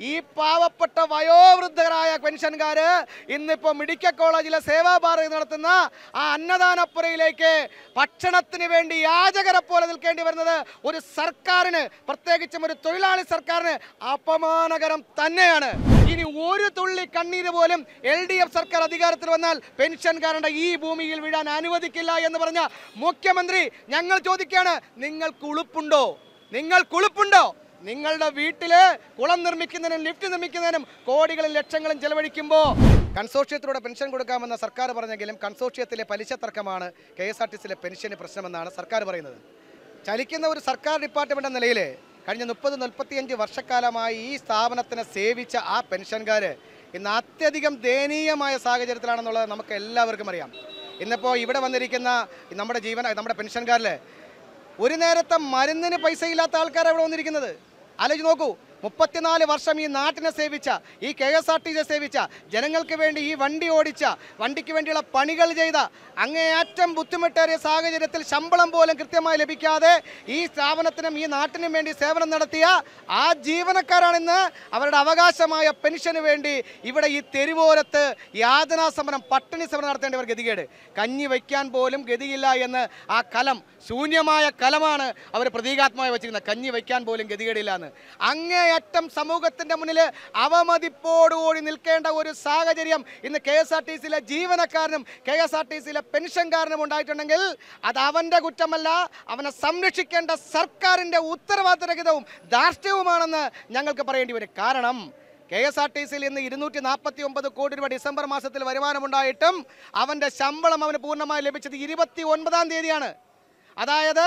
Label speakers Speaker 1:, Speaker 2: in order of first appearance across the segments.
Speaker 1: ഈ പാവപ്പെട്ട വയോവൃദ്ധരായ പെൻഷൻകാര് ഇന്നിപ്പോൾ മെഡിക്കൽ കോളേജിലെ സേവാഭാരതി നടത്തുന്ന ആ അന്നദാനപ്പുരയിലേക്ക് ഭക്ഷണത്തിന് വേണ്ടി യാചകരെ പോലെ നിൽക്കേണ്ടി വരുന്നത് ഒരു സർക്കാരിന്, പ്രത്യേകിച്ചും ഒരു തൊഴിലാളി സർക്കാരിന് അപമാനകരം തന്നെയാണ്. ഇനി ഒരു തുള്ളി കണ്ണീര് പോലും LDF സർക്കാർ അധികാരത്തിൽ വന്നാൽ പെൻഷൻകാരുടെ ഈ ഭൂമിയിൽ വീഴാൻ അനുവദിക്കില്ല എന്ന് പറഞ്ഞ മുഖ്യമന്ത്രി ഞങ്ങൾ ചോദിക്കുകയാണ്, നിങ്ങൾക്ക് ഉളുപ്പുണ്ടോ? നിങ്ങളുടെ വീട്ടില് കുളം നിർമ്മിക്കുന്നതിനും ലിഫ്റ്റ് നിർമ്മിക്കുന്നതിനും കോടികളും ലക്ഷങ്ങളും ചെലവഴിക്കുമ്പോൾ കൺസോർഷ്യത്തിലൂടെ പെൻഷൻ കൊടുക്കാമെന്ന സർക്കാർ പറഞ്ഞെങ്കിലും കൺസോർഷ്യത്തിലെ പലിശ തർക്കമാണ് KSRTCയിലെ പെൻഷന് പ്രശ്നമെന്നാണ് സർക്കാർ പറയുന്നത്. ചലിക്കുന്ന ഒരു സർക്കാർ ഡിപ്പാർട്ട്മെന്റ് എന്ന നിലയിൽ കഴിഞ്ഞ 30-35 വർഷക്കാലമായി ഈ സ്ഥാപനത്തിനെ സേവിച്ച ആ പെൻഷൻകാർ ഇന്ന് അത്യധികം ദയനീയമായ സാഹചര്യത്തിലാണെന്നുള്ളത് നമുക്ക് എല്ലാവർക്കും അറിയാം. ഇന്നിപ്പോൾ ഇവിടെ വന്നിരിക്കുന്ന നമ്മുടെ പെൻഷൻകാരിൽ ഒരു നേരത്തെ മരുന്നിന് പൈസ ഇല്ലാത്ത ആൾക്കാരാണ് ഇവിടെ വന്നിരിക്കുന്നത്. ആലോചിച്ച് നോക്കൂ, 34 വർഷം ഈ നാട്ടിനെ സേവിച്ച, ഈ KSRTC സേവിച്ച, ജനങ്ങൾക്ക് വേണ്ടി ഈ വണ്ടി ഓടിച്ച, വണ്ടിക്ക് വേണ്ടിയുള്ള പണികൾ ചെയ്ത, അങ്ങേയറ്റം ബുദ്ധിമുട്ടേറിയ സാഹചര്യത്തിൽ ശമ്പളം പോലും കൃത്യമായി ലഭിക്കാതെ ഈ സ്ഥാപനത്തിനും ഈ നാട്ടിനും വേണ്ടി സേവനം നടത്തിയ ആ ജീവനക്കാരാണിന്ന് അവരുടെ അവകാശമായ പെൻഷന് വേണ്ടി ഇവിടെ ഈ തെരുവോരത്ത് യാതനാ സമരം, പട്ടിണി സമരം നടത്തേണ്ടവർ ഗതികേട്. കഞ്ഞി വയ്ക്കാൻ പോലും ഗതിയില്ല എന്ന് ആ കലം, ശൂന്യമായ കലമാണ് അവർ പ്രതീകാത്മകമായി വെച്ചിരിക്കുന്നത്. കഞ്ഞി വയ്ക്കാൻ പോലും ഗതികേടില്ല എന്ന്. അങ്ങേയറ്റം സമൂഹത്തിൻ്റെ മുന്നിൽ അവമതിപ്പോടുകൂടി നിൽക്കേണ്ട ഒരു സാഹചര്യം ഇന്ന് KSRTCയിലെ ജീവനക്കാരനും KSRTCയിലെ പെൻഷൻകാരനും ഉണ്ടായിട്ടുണ്ടെങ്കിൽ അത് അവൻ്റെ കുറ്റമല്ല, അവനെ സംരക്ഷിക്കേണ്ട സർക്കാരിൻ്റെ ഉത്തരവാദിത്തരഹിതവും ധാർഷ്ട്യവുമാണെന്ന് ഞങ്ങൾക്ക് പറയേണ്ടി വരും. കാരണം KSRTCയിൽ ഇന്ന് 249 കോടി രൂപ ഡിസംബർ മാസത്തിൽ വരുമാനമുണ്ടായിട്ടും അവൻ്റെ ശമ്പളം അവന് പൂർണ്ണമായി ലഭിച്ചത് 29-ാം തീയതിയാണ്. അതായത്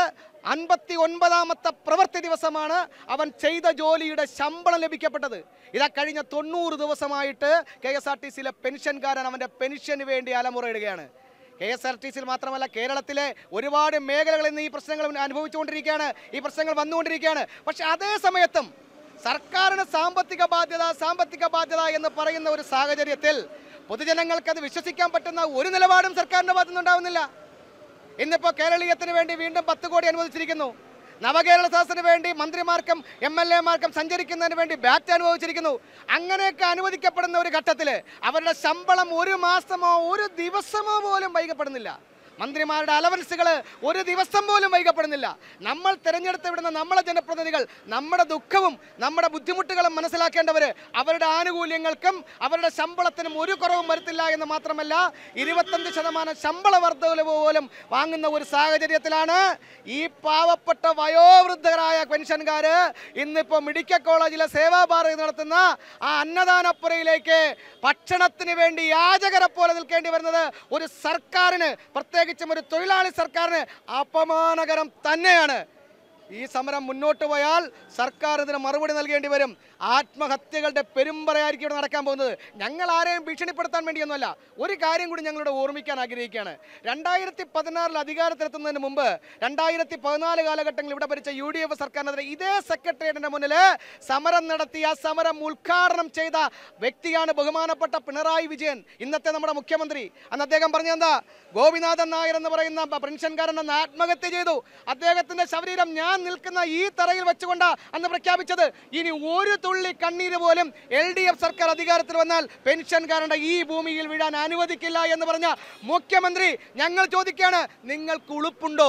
Speaker 1: 59ാമത്തെ പ്രവൃത്തി ദിവസമാണ് അവൻ ചെയ്ത ജോലിയുടെ ശമ്പളം ലഭിക്കപ്പെട്ടത്. ഇതാ കഴിഞ്ഞ 90 ദിവസമായിട്ട് KSRTCയിലെ പെൻഷൻകാരൻ അവൻ്റെ പെൻഷന് വേണ്ടി അലമുറയിടുകയാണ്. KSRTCയിൽ മാത്രമല്ല, കേരളത്തിലെ ഒരുപാട് മേഖലകളിൽ നിന്ന് ഈ പ്രശ്നങ്ങൾ അനുഭവിച്ചുകൊണ്ടിരിക്കുകയാണ്, ഈ പ്രശ്നങ്ങൾ വന്നുകൊണ്ടിരിക്കുകയാണ്. പക്ഷെ അതേ സമയത്തും സർക്കാരിന് സാമ്പത്തിക ബാധ്യത എന്ന് പറയുന്ന ഒരു സാഹചര്യത്തിൽ പൊതുജനങ്ങൾക്ക് അത് വിശ്വസിക്കാൻ പറ്റുന്ന ഒരു നിലപാടും സർക്കാരിൻ്റെ ഭാഗത്തുനിന്ന് ഉണ്ടാവുന്നില്ല. ഇന്നിപ്പോൾ കേരളീയത്തിന് വേണ്ടി വീണ്ടും 10 കോടി അനുവദിച്ചിരിക്കുന്നു. നവകേരള സദസ്സിന് വേണ്ടി മന്ത്രിമാർക്കും MLA മാർക്കും സഞ്ചരിക്കുന്നതിന് വേണ്ടി ബാറ്റ് അനുവദിച്ചിരിക്കുന്നു. അങ്ങനെയൊക്കെ അനുവദിക്കപ്പെടുന്ന ഒരു ഘട്ടത്തിൽ അവരുടെ ശമ്പളം ഒരു മാസമോ ഒരു ദിവസമോ പോലും വൈകപ്പെടുന്നില്ല. മന്ത്രിമാരുടെ അലവൻസുകൾ ഒരു ദിവസം പോലും വൈകപ്പെടുന്നില്ല. നമ്മൾ തിരഞ്ഞെടുത്ത് വിടുന്ന നമ്മളെ ജനപ്രതിനിധികൾ നമ്മുടെ ദുഃഖവും നമ്മുടെ ബുദ്ധിമുട്ടുകളും മനസ്സിലാക്കേണ്ടവർ അവരുടെ ആനുകൂല്യങ്ങൾക്കും അവരുടെ ശമ്പളത്തിനും ഒരു കുറവും വരുത്തില്ല എന്ന് മാത്രമല്ല 25% ശമ്പള വർധന പോലും വാങ്ങുന്ന ഒരു സാഹചര്യത്തിലാണ് ഈ പാവപ്പെട്ട വയോവൃദ്ധരായ പെൻഷൻകാർ ഇന്നിപ്പോൾ മെഡിക്കൽ കോളേജിലെ സേവാഭാരതി നടത്തുന്ന ആ അന്നദാനപ്പുരയിലേക്ക് ഭക്ഷണത്തിന് വേണ്ടി യാചകരെ പോലെ നിൽക്കേണ്ടി വരുന്നത് ഒരു സർക്കാരിന്, പ്രത്യേകിച്ചും ഒരു തൊഴിലാളി സർക്കാരിന് അപമാനകരം തന്നെയാണ്. ഈ സമരം മുന്നോട്ട് പോയാൽ സർക്കാർ ഇതിന് മറുപടി നൽകേണ്ടി വരും. ആത്മഹത്യകളുടെ പെരുമ്പറയായിരിക്കും ഇവിടെ നടക്കാൻ പോകുന്നത്. ഞങ്ങൾ ആരെയും ഭീഷണിപ്പെടുത്താൻ വേണ്ടിയൊന്നുമല്ല. ഒരു കാര്യം കൂടി ഞങ്ങളുടെ ഓർമ്മിക്കാൻ ആഗ്രഹിക്കുകയാണ്. 2016 അധികാരത്തിലെത്തുന്നതിന് മുമ്പ് 2014 കാലഘട്ടങ്ങളിൽ ഇവിടെ ഭരിച്ച UDF സർക്കാരിനെതിരെ ഇതേ സെക്രട്ടേറിയറ്റിന്റെ മുന്നിൽ സമരം നടത്തി ആ സമരം ഉദ്ഘാടനം ചെയ്ത വ്യക്തിയാണ് ബഹുമാനപ്പെട്ട പിണറായി വിജയൻ, ഇന്നത്തെ നമ്മുടെ മുഖ്യമന്ത്രി. അന്ന് അദ്ദേഹം പറഞ്ഞെന്താ, ഗോപിനാഥൻ നായർ എന്ന് പറയുന്ന പെൻഷൻകാരൻ അന്ന് ആത്മഹത്യ ചെയ്തു. അദ്ദേഹത്തിന്റെ ശരീരം ഞാൻ നിൽക്കുന്ന ഈ തറയിൽ വെച്ചുകൊണ്ട് അന്ന് പ്രഖ്യാപിച്ചത്, ഇനി ഒരു തുള്ളി കണ്ണീര് പോലും LDF സർക്കാർ അധികാരത്തിൽ വന്നാൽ പെൻഷൻകാരുടെ ഈ ഭൂമിയിൽ വീഴാൻ അനുവദിക്കില്ല എന്ന് പറഞ്ഞ മുഖ്യമന്ത്രി ഞങ്ങൾ ചോദിക്കുകയാണ്, നിങ്ങൾക്ക് ഉളുപ്പുണ്ടോ?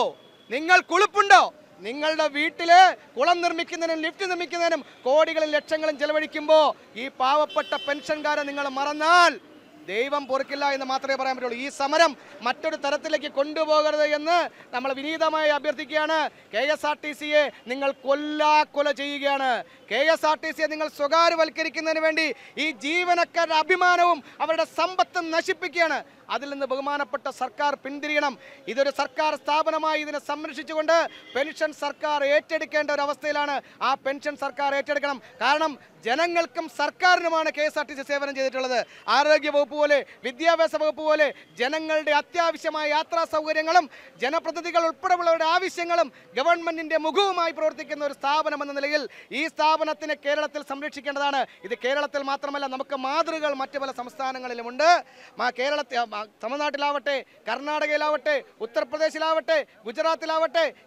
Speaker 1: നിങ്ങളുടെ വീട്ടില് കുളം നിർമ്മിക്കുന്നതിനും ലിഫ്റ്റ് നിർമ്മിക്കുന്നതിനും കോടികളും ലക്ഷങ്ങളും ചെലവഴിക്കുമ്പോൾ ഈ പാവപ്പെട്ട പെൻഷൻകാരെ നിങ്ങൾ മറന്നാൽ ദൈവം പൊറുക്കില്ല എന്ന് മാത്രമേ പറയാൻ പറ്റുള്ളൂ. ഈ സമരം മറ്റൊരു തരത്തിലേക്ക് കൊണ്ടുപോകരുത് എന്ന് നമ്മൾ വിനീതമായി അഭ്യർത്ഥിക്കുകയാണ്. KSRTCയെ നിങ്ങൾ കൊല ചെയ്യുകയാണ്. KSRTCയെ നിങ്ങൾ സ്വകാര്യവൽക്കരിക്കുന്നതിന് വേണ്ടി ഈ ജീവനക്കാരുടെ അഭിമാനവും അവരുടെ സമ്പത്തും നശിപ്പിക്കുകയാണ്. അതിൽ നിന്ന് ബഹുമാനപ്പെട്ട സർക്കാർ പിന്തിരിയണം. ഇതൊരു സർക്കാർ സ്ഥാപനമായി ഇതിനെ സംരക്ഷിച്ചുകൊണ്ട് പെൻഷൻ സർക്കാർ ഏറ്റെടുക്കേണ്ട ഒരു അവസ്ഥയിലാണ്. ആ പെൻഷൻ സർക്കാർ ഏറ്റെടുക്കണം. കാരണം ജനങ്ങൾക്കും സർക്കാരിനുമാണ് KSRTC സേവനം ചെയ്തിട്ടുള്ളത്. ആരോഗ്യ വകുപ്പ് പോലെ, വിദ്യാഭ്യാസ വകുപ്പ് പോലെ ജനങ്ങളുടെ അത്യാവശ്യമായ യാത്രാ സൗകര്യങ്ങളും ജനപ്രതിനിധികൾ ഉൾപ്പെടെയുള്ളവരുടെ ആവശ്യങ്ങളും ഗവൺമെന്റിന്റെ മുഖവുമായി പ്രവർത്തിക്കുന്ന ഒരു സ്ഥാപനം എന്ന നിലയിൽ ഈ സ്ഥാപനത്തിനെ കേരളത്തിൽ സംരക്ഷിക്കേണ്ടതാണ്. ഇത് കേരളത്തിൽ മാത്രമല്ല, നമുക്ക് മാതൃകകൾ മറ്റു പല സംസ്ഥാനങ്ങളിലുമുണ്ട്. തമിഴ്നാട്ടിലാവട്ടെ, കർണാടകയിലാവട്ടെ, ഉത്തർപ്രദേശിലാവട്ടെ, ഗുജറാത്തിലാവട്ടെ,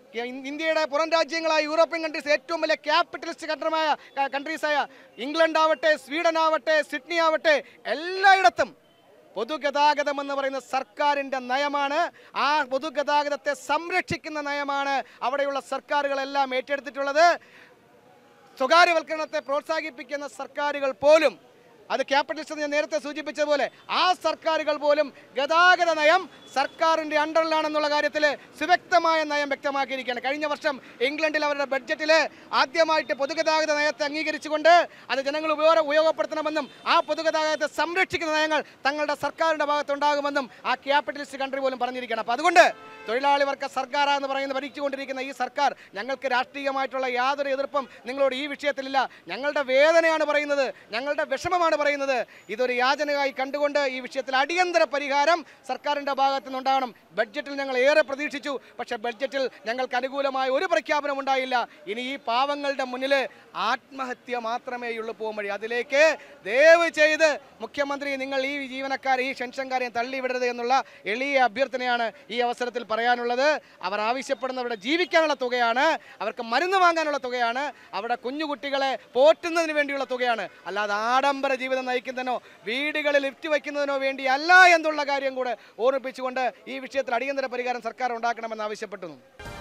Speaker 1: ഇന്ത്യയുടെ പുറം രാജ്യങ്ങളായ യൂറോപ്യൻ കൺട്രീസ് ഏറ്റവും വലിയ ക്യാപിറ്റലിസ്റ്റ് കൺട്രീസായ ഇംഗ്ലണ്ട് ആവട്ടെ, സ്വീഡൻ ആവട്ടെ, സിഡ്നി ആവട്ടെ, എല്ലായിടത്തും പൊതുഗതാഗതം എന്ന് പറയുന്ന സർക്കാരിൻ്റെ നയമാണ്. ആ പൊതുഗതാഗതത്തെ സംരക്ഷിക്കുന്ന നയമാണ് അവിടെയുള്ള സർക്കാരുകളെല്ലാം ഏറ്റെടുത്തിട്ടുള്ളത്. സ്വകാര്യവൽക്കരണത്തെ പ്രോത്സാഹിപ്പിക്കുന്ന സർക്കാരുകൾ പോലും, അത് ക്യാപിറ്റലിസ്റ്റ് ഞാൻ നേരത്തെ സൂചിപ്പിച്ചതുപോലെ, ആ സർക്കാരുകൾ പോലും ഗതാഗത നയം സർക്കാരിൻ്റെ അണ്ടറിലാണെന്നുള്ള കാര്യത്തിൽ സുവ്യക്തമായ നയം വ്യക്തമാക്കിയിരിക്കുകയാണ്. കഴിഞ്ഞ വർഷം ഇംഗ്ലണ്ടിൽ അവരുടെ ബഡ്ജറ്റിൽ ആദ്യമായിട്ട് പൊതുഗതാഗത നയത്തെ അംഗീകരിച്ചുകൊണ്ട് അത് ജനങ്ങൾ ഉപയോഗപ്പെടുത്തണമെന്നും ആ പൊതുഗതാഗതത്തെ സംരക്ഷിക്കുന്ന നയങ്ങൾ തങ്ങളുടെ സർക്കാരിൻ്റെ ഭാഗത്തുണ്ടാകുമെന്നും ആ ക്യാപിറ്റലിസ്റ്റ് കൺട്രി പോലും പറഞ്ഞിരിക്കുകയാണ്. അപ്പോൾ അതുകൊണ്ട് തൊഴിലാളി വർഗ സർക്കാർ എന്ന് പറയുന്ന ഭരിച്ചുകൊണ്ടിരിക്കുന്ന ഈ സർക്കാർ, ഞങ്ങൾക്ക് രാഷ്ട്രീയമായിട്ടുള്ള യാതൊരു എതിർപ്പും നിങ്ങളോട് ഈ വിഷയത്തിലില്ല. ഞങ്ങളുടെ വേദനയാണ് പറയുന്നത്, ഞങ്ങളുടെ വിഷമമാണ് പറയുന്നത്. ഇതൊരു യാചനയായി കണ്ടുകൊണ്ട് ഈ വിഷയത്തിൽ അടിയന്തര പരിഹാരം സർക്കാരിൻ്റെ ഭാഗത്തു നിന്നുണ്ടാകണം. ബഡ്ജറ്റിൽ ഞങ്ങൾ ഏറെ പ്രതീക്ഷിച്ചു, പക്ഷേ ബഡ്ജറ്റിൽ ഞങ്ങൾക്ക് അനുകൂലമായ ഒരു പ്രഖ്യാപനം ഉണ്ടായില്ല. ഇനി ഈ പാവങ്ങളുടെ മുന്നിൽ ആത്മഹത്യ മാത്രമേയുള്ളൂ പോകുമ്പഴി. അതിലേക്ക് ദയവ് ചെയ്ത് മുഖ്യമന്ത്രി, നിങ്ങൾ ഈ ജീവനക്കാരെ, ഈ പെൻഷൻകാരെയും തള്ളിവിടരുത് എന്നുള്ള എളിയ അഭ്യർത്ഥനയാണ് ഈ അവസരത്തിൽ പറയാനുള്ളത്. അവർ ആവശ്യപ്പെടുന്നവരുടെ ജീവിക്കാനുള്ള തുകയാണ്, അവർക്ക് മരുന്ന് വാങ്ങാനുള്ള തുകയാണ്, അവരുടെ കുഞ്ഞുകുട്ടികളെ പോറ്റുന്നതിന് വേണ്ടിയുള്ള തുകയാണ്. അല്ലാതെ ആഡംബര ജീവിതം നയിക്കുന്നതിനോ വീടുകളിൽ ലിഫ്റ്റ് വയ്ക്കുന്നതിനോ വേണ്ടിയല്ല എന്നുള്ള കാര്യം കൂടെ ഓർമ്മിപ്പിച്ചുകൊണ്ട് ഈ വിഷയത്തിൽ അടിയന്തര പരിഹാരം സർക്കാർ ഉണ്ടാക്കണമെന്ന് ആവശ്യപ്പെട്ടു.